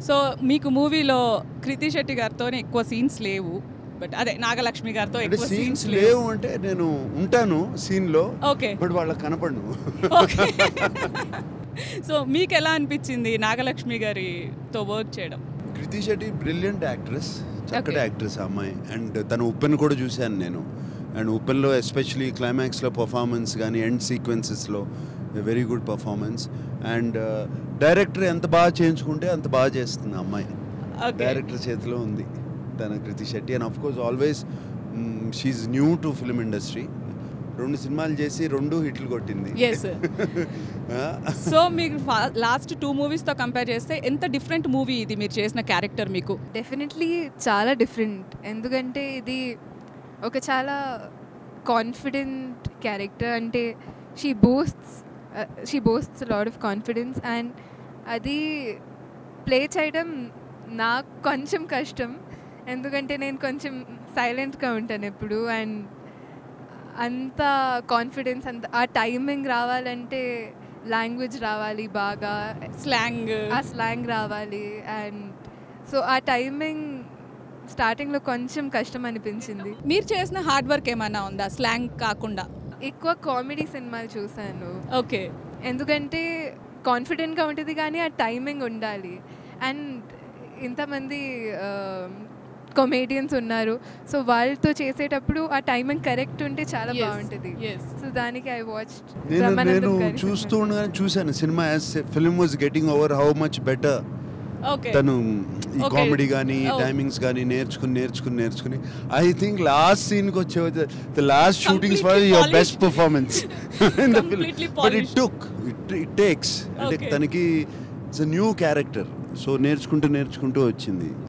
So మీకు మూవీలో కృతి శెట్టి గారితోనే ఎక్కువ సీన్స్ లేవు, బట్ అదే నాగలక్ష్మి గారితో అంటే ఎక్కువ సీన్స్ లేవు అంటే నేను ఉంటాను సీన్లో, ఓకే. బట్ వాళ్ళకి కనపడను. ఓకే. సో మీకు ఎలా అనిపించింది నాగలక్ష్మి గారితో వర్క్ చేయడం? కృతి శెట్టి బ్రిలియంట్ యాక్ట్రెస్, చక్కటి Okay. యాక్ట్రెస్ ఆ అమ్మాయి. అండ్ తన ఉప్పెన్ కూడా చూశాను నేను. అండ్ ఉప్పెన్లో ఎస్పెషలీ క్లైమాక్స్లో పర్ఫార్మెన్స్ కానీ ఎండ్ సీక్వెన్సెస్లో very good performance. And director ఎంత బాగా చేయించుకుంటే అంత బాగా చేస్తుంది ఆ అమ్మాయి. ఓకే. డైరెక్టర్ చేతిలో ఉంది తన Krithi Shetty. And of course always she new to film industry. 2 సినిమాలు చేసి 2 హిట్లు కొట్టింది. ఎస్. సో మీకు లాస్ట్ 2 మూవీస్తో కంపేర్ చేస్తే ఎంత డిఫరెంట్ మూవీ ఇది మీరు చేసిన క్యారెక్టర్ మీకు? డెఫినెట్లీ చాలా డిఫరెంట్. ఎందుకంటే ఇది ఒక చాలా కాన్ఫిడెంట్ క్యారెక్టర్. అంటే she boasts lot of confidence. And అది ప్లే చేయడం నాకు కొంచెం కష్టం, ఎందుకంటే నేను కొంచెం సైలెంట్గా ఉంటాను ఎప్పుడు. అండ్ అంత కాన్ఫిడెన్స్, అంత ఆ టైమింగ్ రావాలంటే లాంగ్వేజ్ రావాలి, బాగా స్లాంగ్ రావాలి. అండ్ సో ఆ టైమింగ్ స్టార్టింగ్లో కొంచెం కష్టం అనిపించింది. మీరు చేసిన హార్డ్ వర్క్ ఏమైనా ఉందా స్లాంగ్ కాకుండా? ఎక్కువ కామెడీ సినిమాలు చూశాను. ఓకే. ఎందుకంటే కాన్ఫిడెంట్గా ఉంటుంది కానీ ఆ టైమింగ్ ఉండాలి. అండ్ ఇంతమంది కామెడియన్స్ ఉన్నారు, సో వాళ్ళతో చేసేటప్పుడు ఆ టైమింగ్ కరెక్ట్ ఉంటే చాలా బాగుంటుంది. సో దానికి ఐ వాచ్. నేను చూస్తూ ఉండగానే చూశాను సినిమా. As film was getting over how much better తను ఈ కామెడీ కానీ టైమింగ్స్ కానీ నేర్చుకుని ఐ థింక్ లాస్ట్ సీన్కి వచ్చే the last shootings for your best performance in the film. But it takes అంటే తనకి it's a new character. So నేర్చుకుంటూ వచ్చింది.